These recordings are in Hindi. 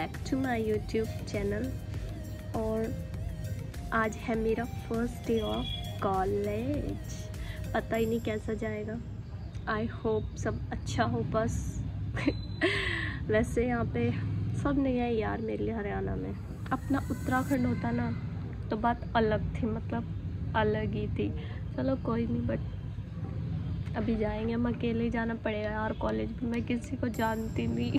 Back to my YouTube channel. और आज है मेरा फर्स्ट डे ऑफ कॉलेज। पता ही नहीं कैसा जाएगा। आई होप सब अच्छा हो बस। वैसे यहाँ पे सब नहीं है यार मेरे लिए। हरियाणा में अपना उत्तराखंड होता ना तो बात अलग थी, मतलब अलग ही थी। चलो कोई नहीं, बट अभी जाएंगे। हम अकेले ही जाना पड़ेगा यार कॉलेज में, मैं किसी को जानती नहीं।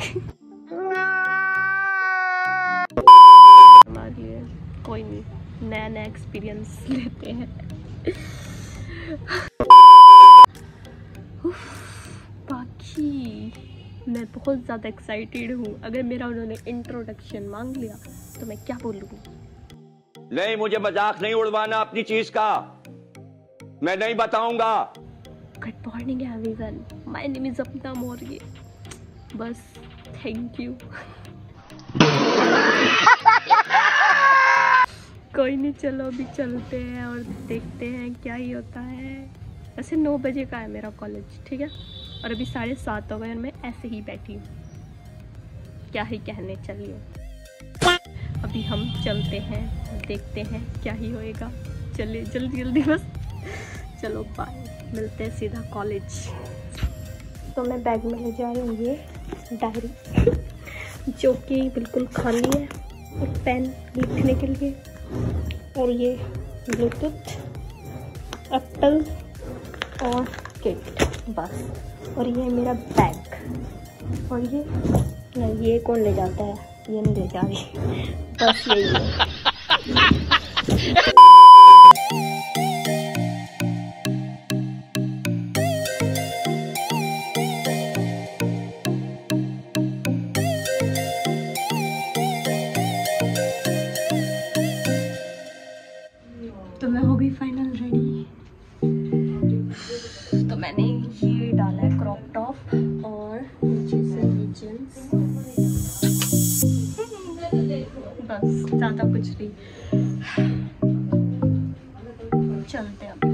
हमारे लिए कोई नहीं, नया नया एक्सपीरियंस लेते हैं। बाकी मैं बहुत ज़्यादा एक्साइटेड हूँ। अगर मेरा उन्होंने इंट्रोडक्शन मांग लिया तो मैं क्या बोलूँगी? नहीं, मुझे मजाक नहीं उड़वाना अपनी चीज का, मैं नहीं बताऊंगा। Good morning everyone, my name is अपना मोर्य। बस थैंक यू। कोई नहीं, चलो अभी चलते हैं और देखते हैं क्या ही होता है। वैसे 9 बजे का है मेरा कॉलेज, ठीक है, और अभी 7:30 हो गए और मैं ऐसे ही बैठी हूँ। क्या ही कहने, चलिए अभी हम चलते हैं, देखते हैं क्या ही होएगा। चलिए जल्दी जल्दी बस, चलो बाय, मिलते हैं सीधा कॉलेज। तो मैं बैग में ले जा रही हूँ ये डायरी जो कि बिल्कुल खाली है, एक पेन लिखने के लिए, और ये ब्लूटूथ, एप्पल और किट, बस। और ये मेरा बैग, और ये कौन ले जाता है? ये नहीं ले जा रही, बस यही है। तो मैं हो गई फाइनल रेडी। तो मैंने ये डाला है क्रॉप टॉप और नीचे से जींस, बस ज़्यादा कुछ नहीं। चलते अब।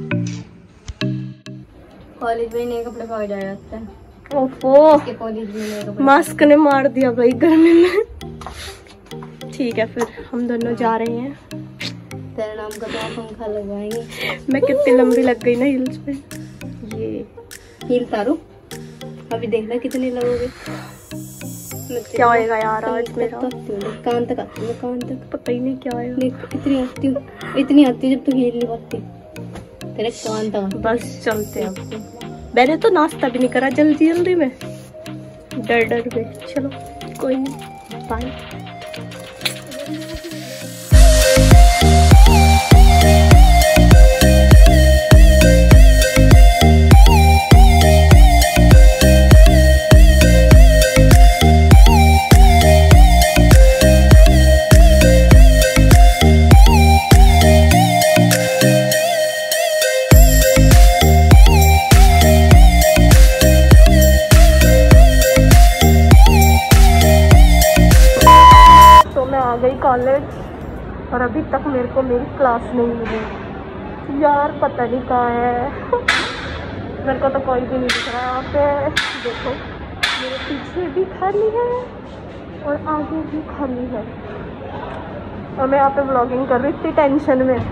कॉलेज में नए कपड़े पा जाते हैं। ओफो, कॉलेज में नए कपड़े मास्क ने मार दिया भाई गर्मी में। ठीक है, फिर हम दोनों जा रहे हैं। तेरे नाम का तो पंखा लगवाएंगे। मैं कितनी लंबी लग गई ना हिल्स पे। ये हील तारो, अभी देखना कितने लगोगे। क्या होएगा यार आज मेरा? कान तक आती हूँ, कान तक पता ही नहीं क्या होएगा। देख इतनी आती हूँ, इतनी आती है जब तू हील नहीं पाती, तेरे कान तक। बस चलते हैं अब। मैंने तो नाश्ता भी नहीं करा जल्दी जल्दी में, डर डर में। चलो कोई नहीं, बाय। कॉलेज, और अभी तक मेरे को मेरी क्लास नहीं मिली यार। पता नहीं कहाँ है। मेरे को तो कोई भी नहीं दिख रहा यहाँ पे। देखो मेरे पीछे भी खाली है और आगे भी खाली है, और मैं यहाँ पे व्लॉगिंग कर रही थी टेंशन में।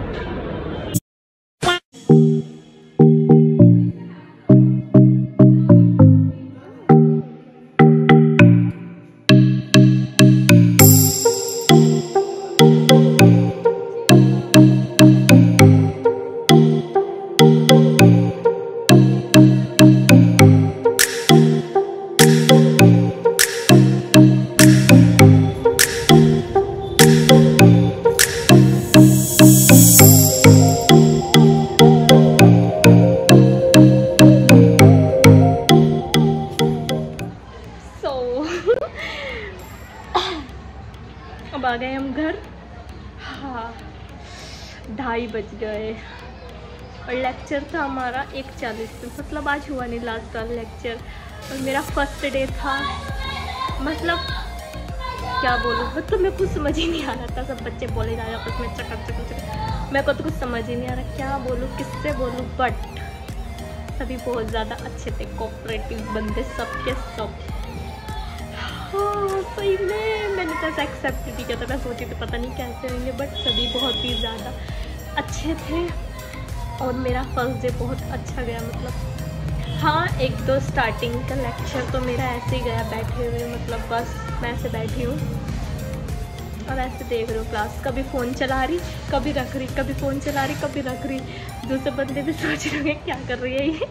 अब आ गए हम घर। हाँ, 2:30 बज गए और लेक्चर था हमारा 1:40 पे, मतलब आज हुआ नहीं लास्ट वाला लेक्चर। और मेरा फर्स्ट डे था, मतलब क्या बोलूँ, मतलब मेरे कुछ समझ ही नहीं आ रहा था। सब बच्चे बोले जा रहे आपस में चकर चकर चकर, मेरे को तो कुछ समझ ही नहीं आ रहा क्या बोलूँ, किससे बोलूँ। बट सभी बहुत ज़्यादा अच्छे थे, कोऑपरेटिव बंदे सबके सब। हाँ, सही में मैंने तो ऐसा एक्सेप्ट नहीं किया था। मैं सोची थी पता नहीं कैसे होंगे, बट सभी बहुत ही ज़्यादा अच्छे थे और मेरा फर्स्ट डे बहुत अच्छा गया। मतलब हाँ, एक दो स्टार्टिंग का लेक्चर तो मेरा ऐसे ही गया बैठे हुए, मतलब बस मैं ऐसे बैठी हूँ और ऐसे देख रहे हो क्लास, कभी फ़ोन चला रही, कभी रख रही, कभी फ़ोन चला रही, कभी रख रही। दूसरे बंदे भी सोच रहे होंगे क्या कर रही है ये।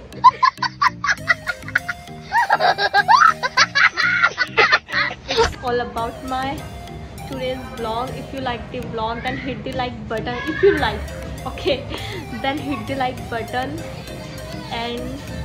It's all about my today's vlog. If you like the vlog, then hit the like button. If you like, okay, then hit the like button and